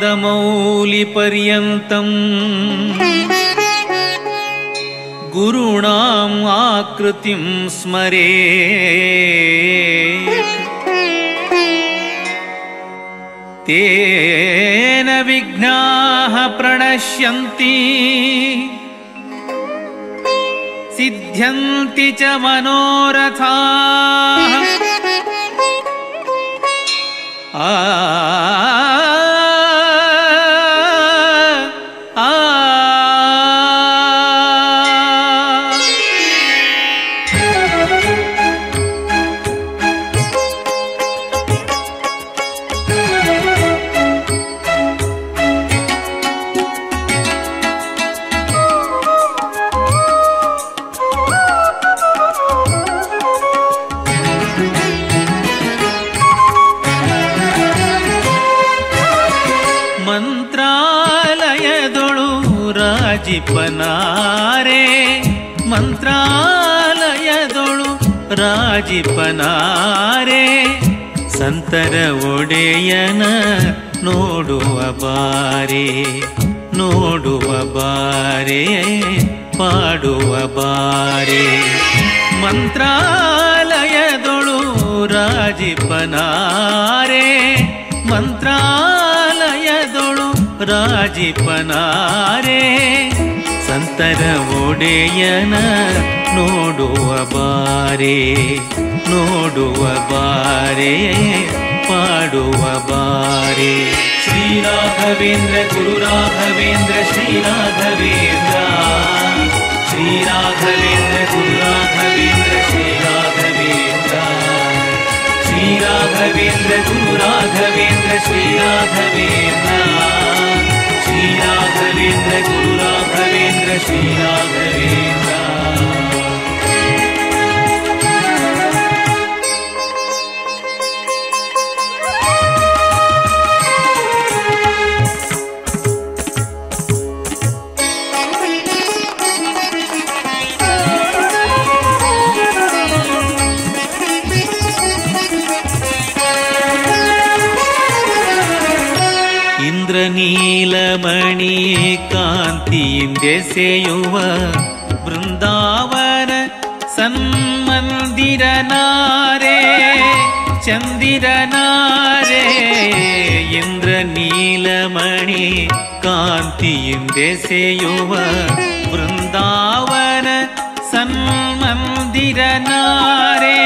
पादमौलिपर्यन्तं गुरूणां आकृतिं स्मरेत् तेन विघ्नाः प्रणश्यन्ति सिद्ध्यन्ति च मनोरथाः। ರಾಜಿಪನಾರೆ ಮಂತ್ರಾಲಯದೊಳು ರಾಜಿಪನಾರೆ ಸಂತರ ಒಡೆಯನ ನೋಡುವ ಬಾರೆ ನೋಡುವ ಬಾರೆ ಪಾಡುವ ಬಾರೆ ಮಂತ್ರಾಲಯದೊಳು ರಾಜಿಪನಾರೆ ಮಂತ್ರಾಲಯದೊಳು ರಾಜಿಪನಾರೆ ಸಂತರ ಒಡೆಯನ ನೋಡುವ ಬಾರೆ ನೋಡುವ ಬಾರೆ ಪಾಡುವ ಬಾರೆ ಶ್ರೀ ರಾಘವೇಂದ್ರ ಗುರು ರಾಘವೇಂದ್ರ ಶ್ರೀ ರಾಘವೇಂದ್ರ ಶ್ರೀ ರಾಘವೇಂದ್ರ ಗುರು ರಾಘವೇಂದ್ರ ಶ್ರೀ ರಾಘವೇಂದ್ರ ಶ್ರೀ ರಾಘವೇಂದ್ರ ಗುರು ರಾಘವೇಂದ್ರ ಶ್ರೀ ರಾಘವೇಂದ್ರ ಶ್ರೀ ರಾಘವೇಂದ್ರ ಗುರು ರಾಘವೇಂದ್ರ ಶ್ರೀ ರಾಘವೇಂದ್ರ ನೀಲಮಣಿ ಕಾಂತಿಯಿಂದೆಸೆಯುವ ಬೃಂದಾವನ ಸನ್ಮಂದಿರನಾರೆ ಚಂದಿರನಾರೆ ಇಂದ್ರ ನೀಲಮಣಿ ಕಾಂತಿಯಿಂದೆಸೆಯುವ ಬೃಂದಾವನ ಸನ್ಮಂದಿರನಾರೆ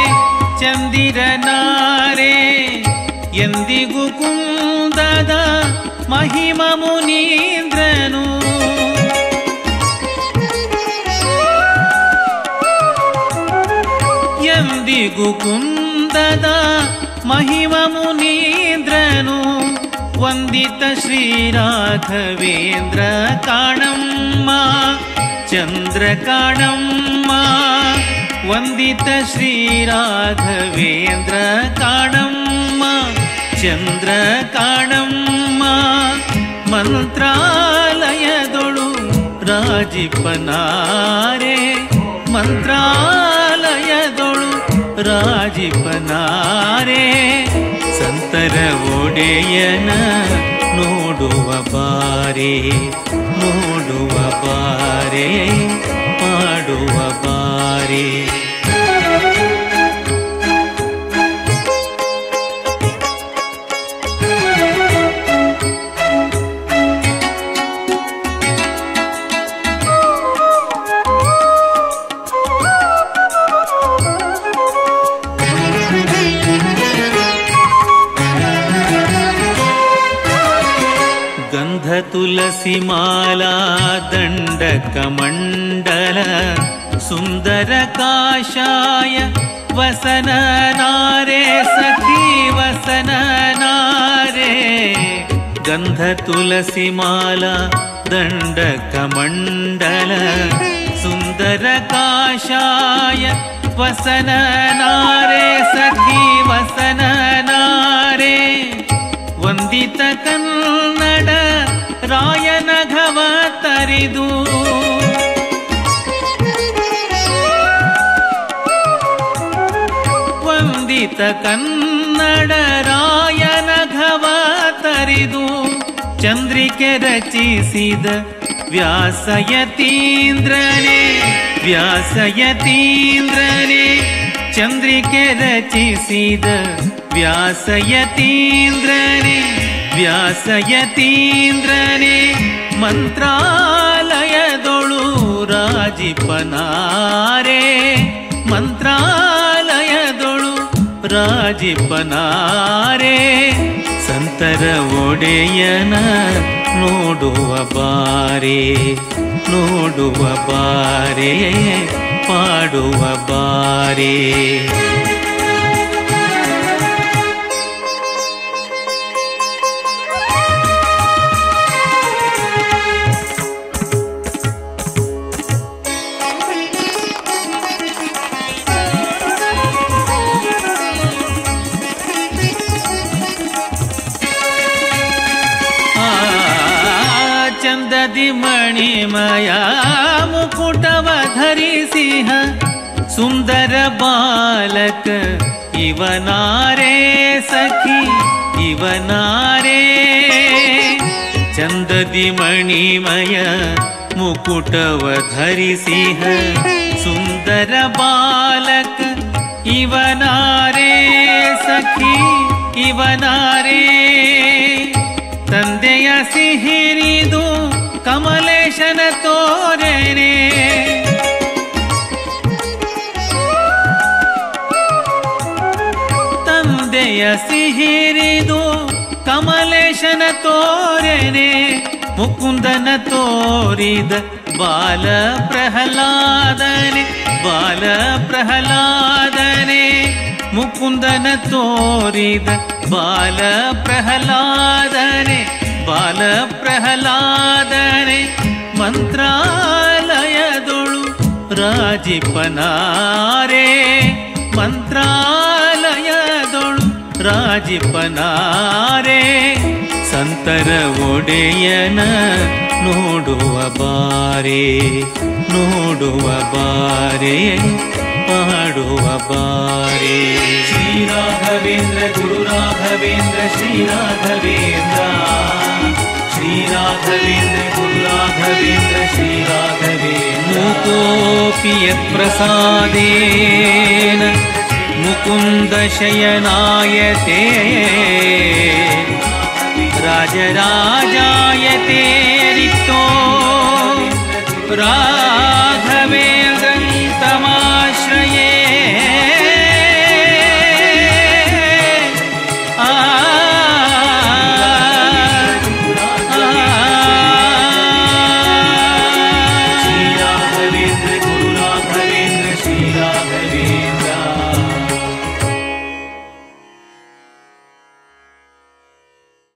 ಚಂದಿರನಾರೆ ಎಂದಿಗೂ ಕುಂದದ ಮಹಿಮ ಮುನೀಂದ್ರನು ಎಂದಿಗೂ ಕುಂದದ ಮಹಿಮ ಮುನೀಂದ್ರನು ವಂದಿತ ಶ್ರೀ ರಾಘವೇಂದ್ರ ಕಾಣಮ್ಮ ಚಂದ್ರ ಕಾಣಮ್ಮ ವಂದಿತ ಶ್ರೀ ರಾಘವೇಂದ್ರ ಕಾಣಮ್ಮ ಚಂದ್ರ ಕಾಣಮ್ಮ ಮಂತ್ರಾಲಯದೊಳು ರಾಜಿಪನಾರೆ ಮಂತ್ರಾಲಯದೊಳು ರಾಜಿಪನಾರೆ ಸಂತರ ಒಡೆಯನ ನೋಡುವ ಬಾರೆ ನೋಡುವ ಬಾರೆ ಪಾಡುವ ಬಾರೆ ತುಳಸಿ ಮಾಲಾ ದಂಡಕಮಂಡಲ ಸುಂದರ ಕಾಷಾಯ ವಸನ ನಾರೆ ಸಖಿ ವಸನ ನಾರೆ ಗಂಧ ತುಳಸಿ ಮಾಲಾ ದಂಡಕಮಂಡಲ ಸುಂದರ ಕಾಷಾಯ ವಸನ ನಾರೆ ಸಖಿ ವಸನ ನಾರೆ ವಂದಿತ ಕನ್ನಡ ರಾಯನ ಘವ ತರಿದು ವಂದಿತ ಕನ್ನಡ ರಾಯನ ಘವ ತರಿದು ಚಂದ್ರಿಕೆ ರಚಿಸಿದ ವ್ಯಾಸಯತೀಂದ್ರನೇ ವ್ಯಾಸಯತೀಂದ್ರನೇ ಚಂದ್ರಿಕೆ ರಚಿಸಿದ ವ್ಯಾಸಯತೀಂದ್ರನೇ ವ್ಯಾಸಯತೀಂದ್ರನೇ ಮಂತ್ರಾಲಯದೊಳು ರಾಜಿಪನಾರೆ ಮಂತ್ರಾಲಯದೊಳು ರಾಜಿಪನಾರೆ ಸಂತರ ಒಡೆಯನ ನೋಡುವ ಬಾರೆ ನೋಡುವ ಬಾರೆ ಪಾಡುವ ಬಾರೆ ಚಂದದಿ ಮಣಿಮಯ ಮುಕುಟವ ಧರಿಸಿಹ ಸುಂದರ ಬಾಲಕ ಇವನಾರೇ ಸಖಿ ಇವನಾರೇ ಚಂದದಿ ಮಣಿಮಯ ಮುಕುಟವ ಧರಿಸಿಹ ಸುಂದರ ಬಾಲಕ ಇವನಾರೇ ಸಖಿ ಇವನಾರೇ ತಂದೆಯ ಸಿಹಿರಿದು ಕಮಲೇಶನ ತೋರೆನೆ ತಂದೆಯ ಸಿಹಿರಿದು ಕಮಲೇಶನ ತೋರೆನೆ ಮುಕುಂದನ ತೋರಿದ ಬಾಲ ಪ್ರಹ್ಲಾದನೆ ಬಾಲ ಪ್ರಹ್ಲಾದನೆ ಮುಕುಂದನ ತೋರಿದ ಬಾಲ ಪ್ರಹ್ಲಾದನೆ ಬಾಲ ಪ್ರಹ್ಲಾದನೆ ಮಂತ್ರಾಲಯದೊಳು ರಾಜಿಪನಾರೆ ಮಂತ್ರಾಲಯದೊಳು ರಾಜಿಪನಾರೆ ಸಂತರ ಒಡೆಯನ ನೋಡುವ ಬಾರೆ ನೋಡುವ ಬಾರೆ ಪಾಡುವ ಬಾರೆ ಶ್ರೀ ರಾಘವೇಂದ್ರ ಗುರು ರಾಘವೇಂದ್ರ ಶ್ರೀ ರಾಘವೇಂದ್ರ ಶ್ರೀ ರಾಘವೇಂದ್ರ ಗುರು ರಾಘವೇಂದ್ರ ಶ್ರೀ ರಾಘವೇಂದ್ರ ಮೂಕೋಪಿ ಯತ್ಪ್ರಸಾದೇನ ಮುಕುಂದ ಶಯನಾಯತೆ ರಾಜರಾಜಾಯತೆ ರಿಕ್ತೋ